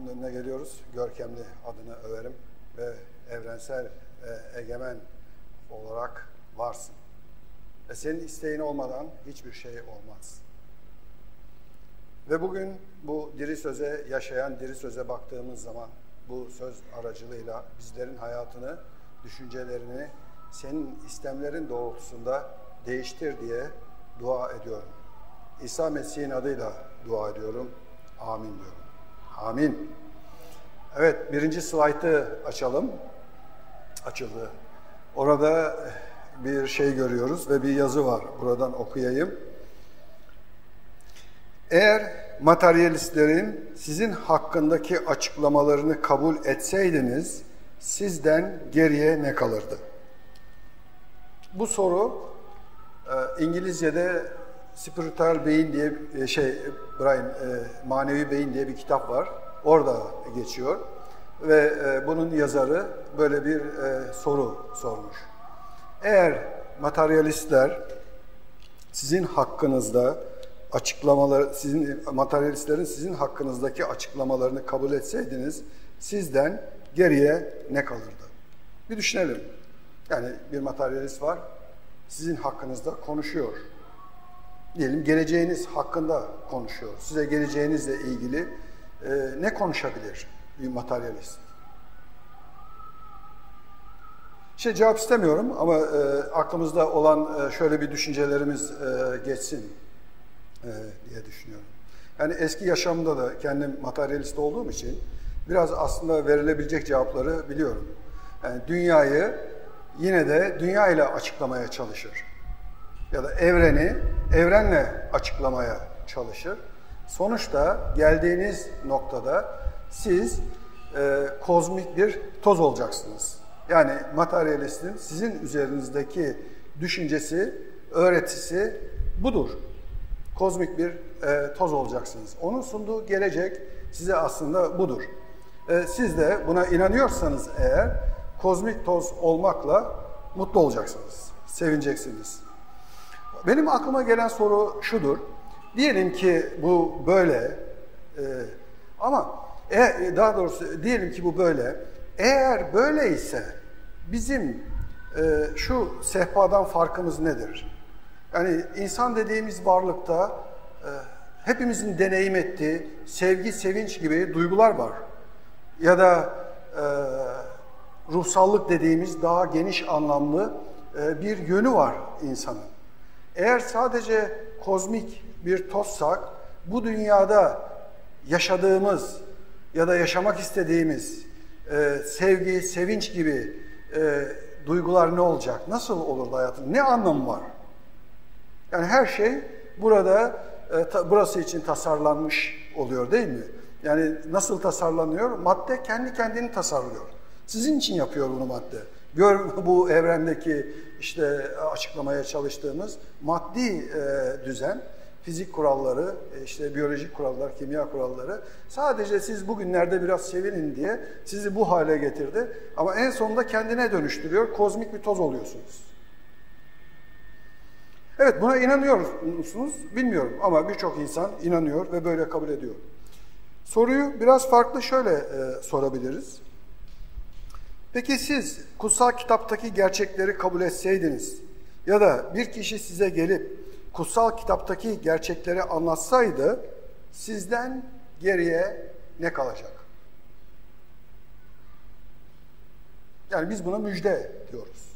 Onun önüne geliyoruz. Görkemli adını överim ve evrensel ve egemen olarak varsın. Ve senin isteğin olmadan hiçbir şey olmaz. Ve bugün bu diri söze, yaşayan diri söze baktığımız zaman bu söz aracılığıyla bizlerin hayatını, düşüncelerini senin istemlerin doğrultusunda değiştir diye dua ediyorum. İsa Mesih'in adıyla dua ediyorum. Amin diyorum. Amin. Evet, birinci slaytı açalım. Açıldı. Orada bir şey görüyoruz ve bir yazı var. Buradan okuyayım. Eğer materyalistlerin sizin hakkındaki açıklamalarını kabul etseydiniz, sizden geriye ne kalırdı? Bu soru İngilizce'de Spiritual Being diye Manevi Beyin diye bir kitap var. Orada geçiyor ve bunun yazarı böyle bir soru sormuş. Eğer materyalistler sizin hakkınızda materyalistlerin sizin hakkınızdaki açıklamalarını kabul etseydiniz, sizden geriye ne kalırdı? Bir düşünelim. Yani bir materyalist var, sizin hakkınızda konuşuyor. Diyelim geleceğiniz hakkında konuşuyor. Size geleceğinizle ilgili ne konuşabilir bir materyalist? Cevap istemiyorum ama aklımızda olan şöyle bir düşüncelerimiz geçsin diye düşünüyorum. Yani eski yaşamda da kendim materyalist olduğum için biraz aslında verilebilecek cevapları biliyorum. Yani dünyayı yine de dünya ile açıklamaya çalışır. Ya da evreni evrenle açıklamaya çalışır. Sonuçta geldiğiniz noktada siz kozmik bir toz olacaksınız. Yani materyalistin sizin üzerinizdeki düşüncesi, öğretisi budur. Kozmik bir toz olacaksınız. Onun sunduğu gelecek size aslında budur. Siz de buna inanıyorsanız eğer kozmik toz olmakla mutlu olacaksınız, sevineceksiniz. Benim aklıma gelen soru şudur. Diyelim ki bu böyle ama daha doğrusu diyelim ki bu böyle. Eğer böyleyse bizim şu sehpadan farkımız nedir? Yani insan dediğimiz varlıkta hepimizin deneyim ettiği sevgi, sevinç gibi duygular var. Ya da ruhsallık dediğimiz daha geniş anlamlı bir yönü var insanın. Eğer sadece kozmik bir tozsak, bu dünyada yaşadığımız ya da yaşamak istediğimiz sevgi, sevinç gibi duygular ne olacak? Nasıl olurdu hayatın? Ne anlamı var? Yani her şey burada burası için tasarlanmış oluyor değil mi? Yani nasıl tasarlanıyor? Madde kendi kendini tasarlıyor. Sizin için yapıyor bunu madde. Bu evrendeki açıklamaya çalıştığımız maddi düzen, fizik kuralları, biyolojik kurallar, kimya kuralları sadece siz bugünlerde biraz sevinin diye sizi bu hale getirdi. Ama en sonunda kendine dönüştürüyor, kozmik bir toz oluyorsunuz. Evet, buna inanıyor musunuz? Bilmiyorum ama birçok insan inanıyor ve böyle kabul ediyor. Soruyu biraz farklı şöyle sorabiliriz. Peki siz kutsal kitaptaki gerçekleri kabul etseydiniz ya da bir kişi size gelip kutsal kitaptaki gerçekleri anlatsaydı sizden geriye ne kalacak? Yani biz buna müjde diyoruz.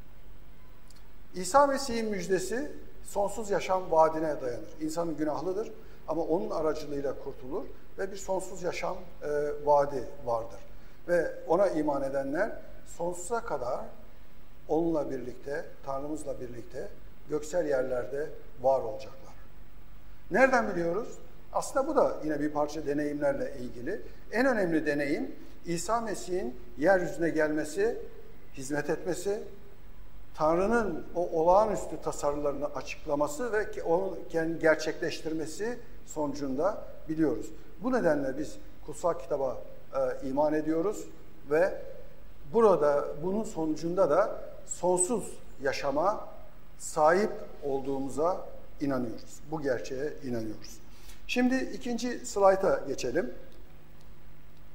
İsa Mesih'in müjdesi sonsuz yaşam vaadine dayanır. İnsanın günahlıdır ama onun aracılığıyla kurtulur ve bir sonsuz yaşam vaadi vardır. Ve ona iman edenler sonsuza kadar onunla birlikte, Tanrımızla birlikte göksel yerlerde var olacaklar. Nereden biliyoruz? Aslında bu da yine bir parça deneyimlerle ilgili. En önemli deneyim İsa Mesih'in yeryüzüne gelmesi, hizmet etmesi, Tanrı'nın o olağanüstü tasarılarını açıklaması ve onu gerçekleştirmesi sonucunda biliyoruz. Bu nedenle biz kutsal kitaba iman ediyoruz ve bunun sonucunda da sonsuz yaşama sahip olduğumuza inanıyoruz. Bu gerçeğe inanıyoruz. Şimdi ikinci slayta geçelim.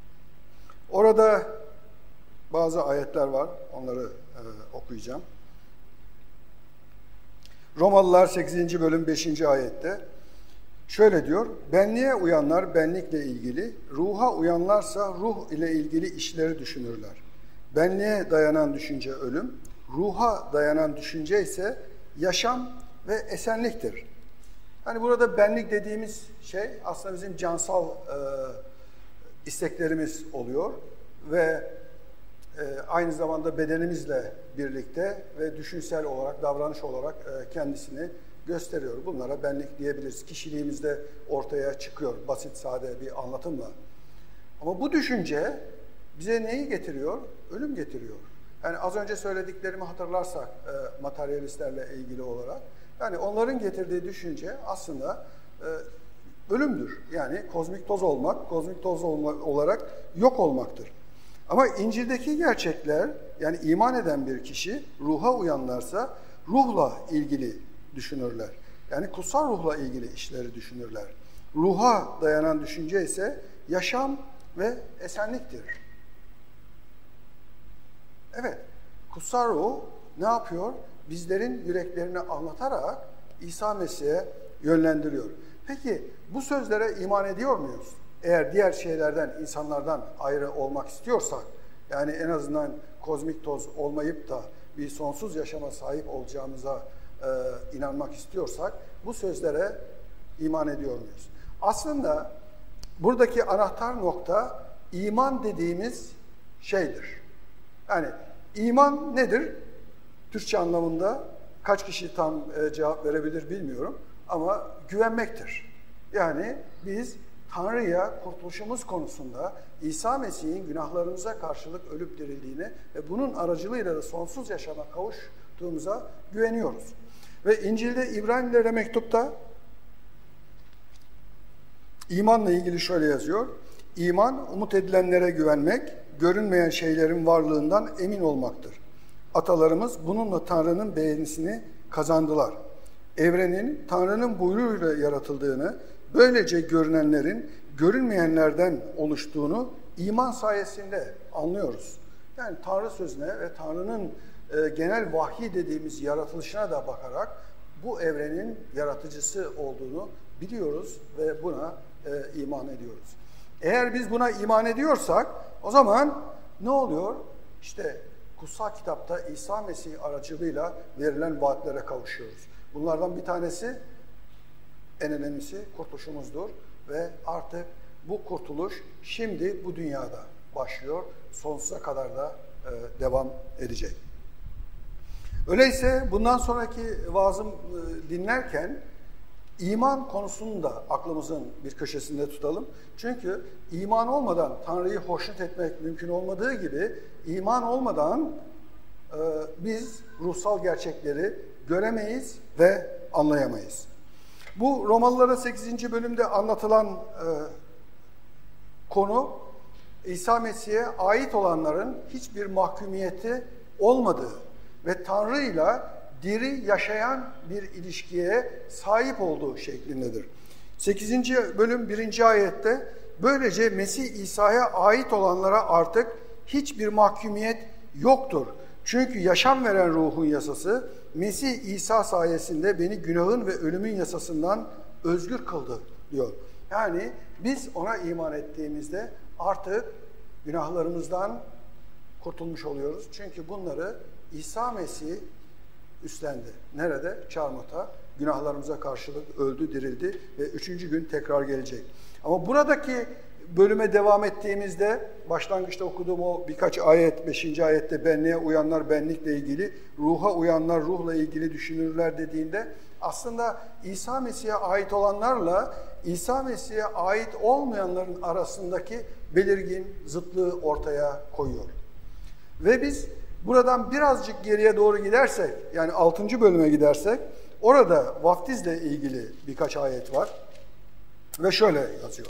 Orada bazı ayetler var, onları okuyacağım. Romalılar 8. bölüm 5. ayette şöyle diyor: benliğe uyanlar benlikle ilgili, ruha uyanlarsa ruh ile ilgili işleri düşünürler. Benliğe dayanan düşünce ölüm, ruha dayanan düşünce ise yaşam ve esenliktir. Hani burada benlik dediğimiz şey aslında bizim cansal isteklerimiz oluyor ve aynı zamanda bedenimizle birlikte ve düşünsel olarak, davranış olarak kendisini gösteriyor. Bunlara benlik diyebiliriz. Kişiliğimizde ortaya çıkıyor basit, sade bir anlatımla. Ama bu düşünce bize neyi getiriyor? Ölüm getiriyor. Yani az önce söylediklerimi hatırlarsak materyalistlerle ilgili olarak, yani onların getirdiği düşünce aslında ölümdür. Yani kozmik toz olmak, kozmik toz olarak yok olmaktır. Ama İncil'deki gerçekler, yani iman eden bir kişi ruha uyanlarsa ruhla ilgili düşünürler. Yani kutsal ruhla ilgili işleri düşünürler. Ruha dayanan düşünce ise yaşam ve esenliktir. Evet, kutsal ruh ne yapıyor? Bizlerin yüreklerini anlatarak İsa Mesih'e yönlendiriyor. Peki bu sözlere iman ediyor muyuz? Eğer diğer şeylerden, insanlardan ayrı olmak istiyorsak, yani en azından kozmik toz olmayıp da bir sonsuz yaşama sahip olacağımıza inanmak istiyorsak, bu sözlere iman ediyor muyuz? Aslında buradaki anahtar nokta iman dediğimiz şeydir. Yani iman nedir? Türkçe anlamında kaç kişi tam cevap verebilir bilmiyorum ama güvenmektir. Yani biz Tanrı'ya kurtuluşumuz konusunda İsa Mesih'in günahlarımıza karşılık ölüp dirildiğine ve bunun aracılığıyla da sonsuz yaşama kavuştuğumuza güveniyoruz. Ve İncil'de İbranilere mektupta imanla ilgili şöyle yazıyor: İman, umut edilenlere güvenmek, görünmeyen şeylerin varlığından emin olmaktır. Atalarımız bununla Tanrı'nın beğenisini kazandılar. Evrenin Tanrı'nın buyruğuyla yaratıldığını, böylece görünenlerin görünmeyenlerden oluştuğunu iman sayesinde anlıyoruz. Yani Tanrı sözüne ve Tanrı'nın genel vahyi dediğimiz yaratılışına da bakarak bu evrenin yaratıcısı olduğunu biliyoruz ve buna iman ediyoruz. Eğer biz buna iman ediyorsak o zaman ne oluyor? İşte kutsal kitapta İsa Mesih aracılığıyla verilen vaatlere kavuşuyoruz. Bunlardan bir tanesi, en önemlisi kurtuluşumuzdur ve artık bu kurtuluş şimdi bu dünyada başlıyor, sonsuza kadar da devam edecek. Öyleyse bundan sonraki vaazım dinlerken iman konusunu da aklımızın bir köşesinde tutalım. Çünkü iman olmadan Tanrı'yı hoşnut etmek mümkün olmadığı gibi iman olmadan biz ruhsal gerçekleri göremeyiz ve anlayamayız. Bu Romalılara 8. bölümde anlatılan konu İsa Mesih'e ait olanların hiçbir mahkumiyeti olmadığı ve Tanrı'yla diri yaşayan bir ilişkiye sahip olduğu şeklindedir. 8. bölüm 1. ayette böylece Mesih İsa'ya ait olanlara artık hiçbir mahkumiyet yoktur. Çünkü yaşam veren ruhun yasası Mesih İsa sayesinde beni günahın ve ölümün yasasından özgür kıldı diyor. Yani biz ona iman ettiğimizde artık günahlarımızdan kurtulmuş oluyoruz. Çünkü bunları İsa Mesih üstlendi. Nerede? Çarmıhta günahlarımıza karşılık öldü, dirildi ve 3. gün tekrar gelecek. Ama buradaki bölüme devam ettiğimizde başlangıçta okuduğum o birkaç ayet, 5. ayette benliğe uyanlar benlikle ilgili, ruha uyanlar ruhla ilgili düşünürler dediğinde aslında İsa Mesih'e ait olanlarla İsa Mesih'e ait olmayanların arasındaki belirgin zıtlığı ortaya koyuyor. Ve biz buradan birazcık geriye doğru gidersek, yani 6. bölüme gidersek, orada vaftizle ilgili birkaç ayet var ve şöyle yazıyor.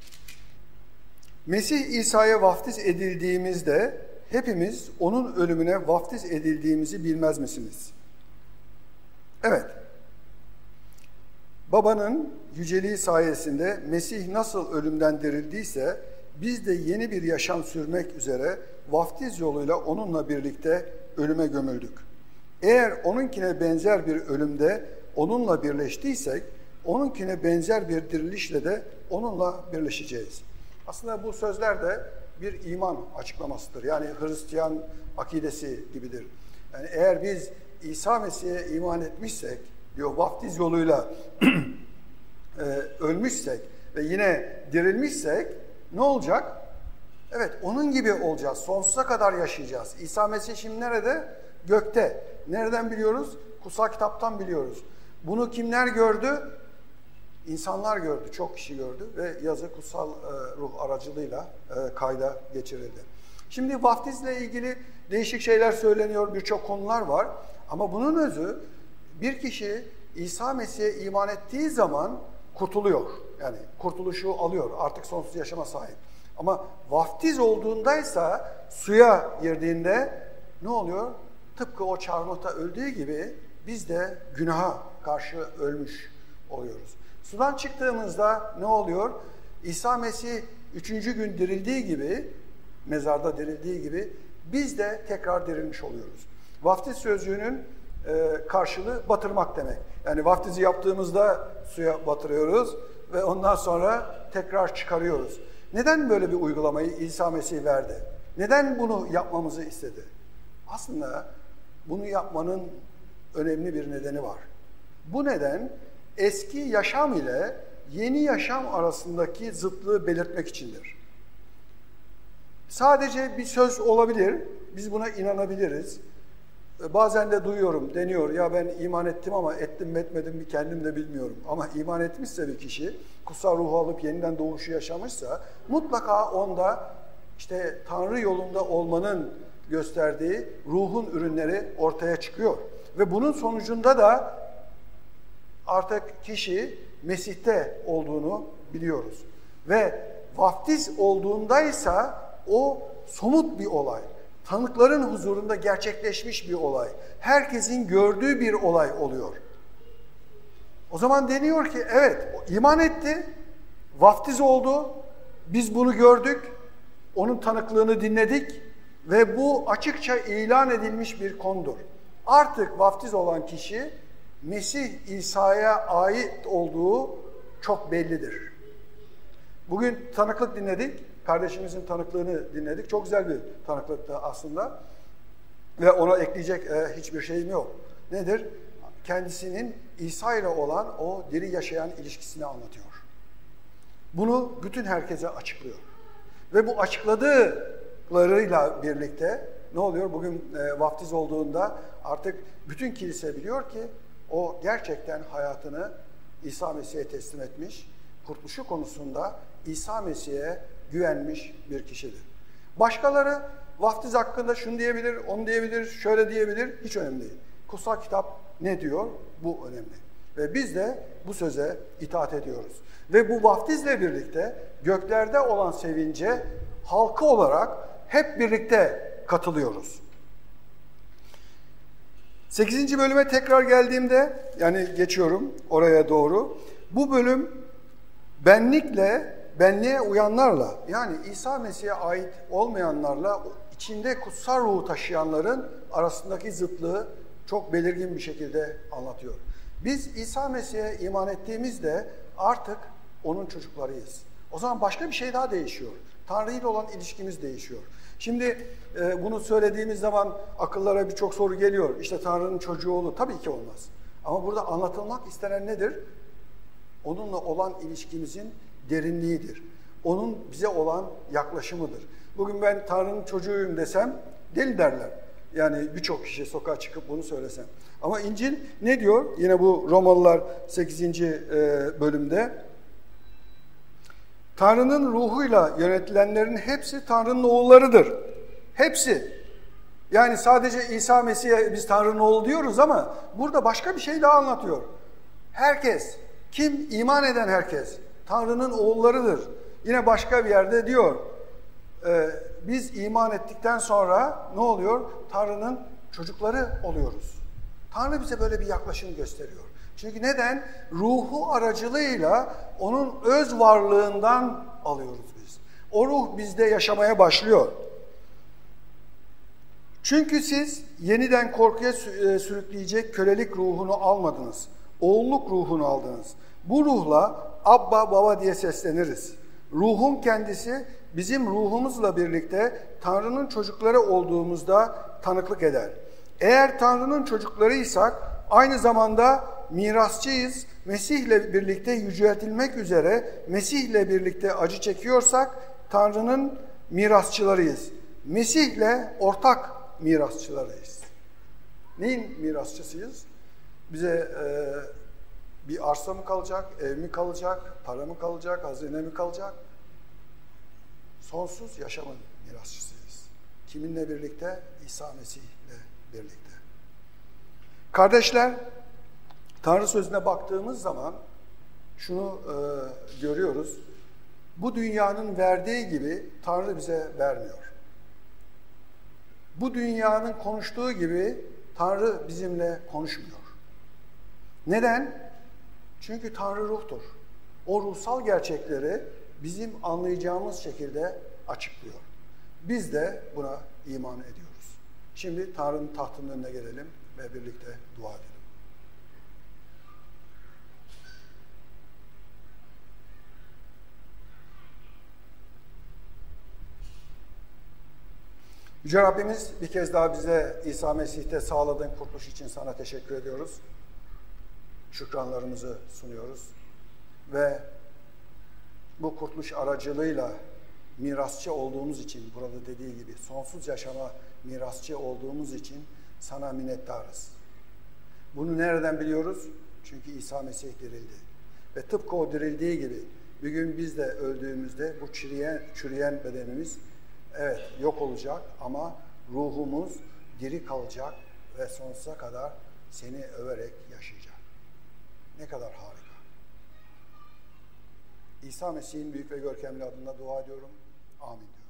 Mesih İsa'ya vaftiz edildiğimizde hepimiz onun ölümüne vaftiz edildiğimizi bilmez misiniz? Evet. Babanın yüceliği sayesinde Mesih nasıl ölümden dirildiyse biz de yeni bir yaşam sürmek üzere vaftiz yoluyla onunla birlikte ölüme gömüldük. Eğer onunkine benzer bir ölümde onunla birleştiysek, onunkine benzer bir dirilişle de onunla birleşeceğiz. Aslında bu sözler de bir iman açıklamasıdır. Yani Hristiyan akidesi gibidir. Yani eğer biz İsa Mesih'e iman etmişsek, diyor, vaftiz yoluyla ölmüşsek ve yine dirilmişsek ne olacak? Evet, onun gibi olacağız. Sonsuza kadar yaşayacağız. İsa Mesih şimdi nerede? Gökte. Nereden biliyoruz? Kutsal kitaptan biliyoruz. Bunu kimler gördü? İnsanlar gördü, çok kişi gördü ve yazı kutsal ruh aracılığıyla kayda geçirildi. Şimdi vaftizle ilgili değişik şeyler söyleniyor, birçok konular var. Ama bunun özü, bir kişi İsa Mesih'e iman ettiği zaman kurtuluyor. Yani kurtuluşu alıyor, artık sonsuz yaşama sahip. Ama vaftiz olduğundaysa, suya girdiğinde ne oluyor? Tıpkı o çarmıhta öldüğü gibi biz de günaha karşı ölmüş oluyoruz. Sudan çıktığımızda ne oluyor? İsa Mesih 3. gün dirildiği gibi, mezarda dirildiği gibi biz de tekrar dirilmiş oluyoruz. Vaftiz sözcüğünün karşılığı batırmak demek. Yani vaftizi yaptığımızda suya batırıyoruz ve ondan sonra tekrar çıkarıyoruz. Neden böyle bir uygulamayı İsa Mesih verdi? Neden bunu yapmamızı istedi? Aslında bunu yapmanın önemli bir nedeni var. Bu neden eski yaşam ile yeni yaşam arasındaki zıtlığı belirtmek içindir. Sadece bir söz olabilir, biz buna inanabiliriz. Bazen de duyuyorum, deniyor, ya ben iman ettim ama ettim mi etmedim mi kendim de bilmiyorum. Ama iman etmişse bir kişi, kutsal ruhu alıp yeniden doğuşu yaşamışsa, mutlaka onda işte Tanrı yolunda olmanın gösterdiği ruhun ürünleri ortaya çıkıyor. Ve bunun sonucunda da artık kişi Mesih'te olduğunu biliyoruz. Ve vaftiz olduğundaysa o somut bir olay. Tanıkların huzurunda gerçekleşmiş bir olay. Herkesin gördüğü bir olay oluyor. O zaman deniyor ki evet, iman etti, vaftiz oldu, biz bunu gördük, onun tanıklığını dinledik ve bu açıkça ilan edilmiş bir konudur. Artık vaftiz olan kişi Mesih İsa'ya ait olduğu çok bellidir. Bugün tanıklık dinledik. Kardeşimizin tanıklığını dinledik. Çok güzel bir tanıklıktı aslında. Ve ona ekleyecek hiçbir şeyim yok. Nedir? Kendisinin İsa ile olan o diri yaşayan ilişkisini anlatıyor. Bunu bütün herkese açıklıyor. Ve bu açıkladıklarıyla birlikte ne oluyor? Bugün vaftiz olduğunda artık bütün kilise biliyor ki o gerçekten hayatını İsa Mesih'e teslim etmiş, kurtuluşu konusunda İsa Mesih'e güvenmiş bir kişidir. Başkaları vaftiz hakkında şunu diyebilir, onu diyebilir, şöyle diyebilir, hiç önemli değil. Kutsal kitap ne diyor? Bu önemli. Ve biz de bu söze itaat ediyoruz. Ve bu vaftizle birlikte göklerde olan sevince halkı olarak hep birlikte katılıyoruz. 8. bölüme tekrar geldiğimde, yani geçiyorum oraya doğru. Bu bölüm benliğe uyanlarla, yani İsa Mesih'e ait olmayanlarla içinde kutsal ruhu taşıyanların arasındaki zıtlığı çok belirgin bir şekilde anlatıyor. Biz İsa Mesih'e iman ettiğimizde artık onun çocuklarıyız. O zaman başka bir şey daha değişiyor. Tanrı ile olan ilişkimiz değişiyor. Şimdi bunu söylediğimiz zaman akıllara birçok soru geliyor. İşte Tanrı'nın çocuğu olur. Tabii ki olmaz. Ama burada anlatılmak istenen nedir? Onunla olan ilişkimizin derinliğidir. Onun bize olan yaklaşımıdır. Bugün ben Tanrı'nın çocuğuyum desem deli derler. Yani birçok kişi sokağa çıkıp bunu söylesem. Ama İncil ne diyor? Yine bu Romalılar 8. bölümde. Tanrı'nın ruhuyla yönetilenlerin hepsi Tanrı'nın oğullarıdır. Hepsi. Yani sadece İsa Mesih'e biz Tanrı'nın oğlu diyoruz ama burada başka bir şey daha anlatıyor. Herkes, kim iman eden herkes Tanrı'nın oğullarıdır. Yine başka bir yerde diyor, biz iman ettikten sonra ne oluyor? Tanrı'nın çocukları oluyoruz. Tanrı bize böyle bir yaklaşım gösteriyor. Çünkü neden? Ruhu aracılığıyla onun öz varlığından alıyoruz biz. O ruh bizde yaşamaya başlıyor. Çünkü siz yeniden korkuya sürükleyecek kölelik ruhunu almadınız. Oğulluk ruhunu aldınız. Bu ruhla Abba Baba diye sesleniriz. Ruhun kendisi bizim ruhumuzla birlikte Tanrı'nın çocukları olduğumuzda tanıklık eder. Eğer Tanrı'nın çocuklarıysak aynı zamanda mirasçıyız. Mesih'le birlikte yüceltilmek üzere Mesih'le birlikte acı çekiyorsak Tanrı'nın mirasçılarıyız. Mesih'le ortak mirasçılarıyız. Neyin mirasçısıyız? Bize bir arsa mı kalacak, ev mi kalacak, para mı kalacak, hazine mi kalacak? Sonsuz yaşamın mirasçısıyız. Kiminle birlikte? İsa Mesih'le birlikte. Kardeşler, Tanrı sözüne baktığımız zaman şunu görüyoruz. Bu dünyanın verdiği gibi Tanrı bize vermiyor. Bu dünyanın konuştuğu gibi Tanrı bizimle konuşmuyor. Neden? Çünkü Tanrı ruhtur. O ruhsal gerçekleri bizim anlayacağımız şekilde açıklıyor. Biz de buna iman ediyoruz. Şimdi Tanrı'nın tahtının önüne gelelim ve birlikte dua edelim. Yüce Rabbimiz, bir kez daha bize İsa Mesih'te sağladığın kurtuluş için sana teşekkür ediyoruz. Şükranlarımızı sunuyoruz. Ve bu kurtuluş aracılığıyla mirasçı olduğumuz için, burada dediği gibi sonsuz yaşama mirasçı olduğumuz için sana minnettarız. Bunu nereden biliyoruz? Çünkü İsa Mesih dirildi. Ve tıpkı o dirildiği gibi bir gün biz de öldüğümüzde bu çürüyen bedenimiz evet yok olacak ama ruhumuz diri kalacak ve sonsuza kadar seni överek yaşayacak. Ne kadar harika. İsa Mesih'in büyük ve görkemli adında dua ediyorum. Amin.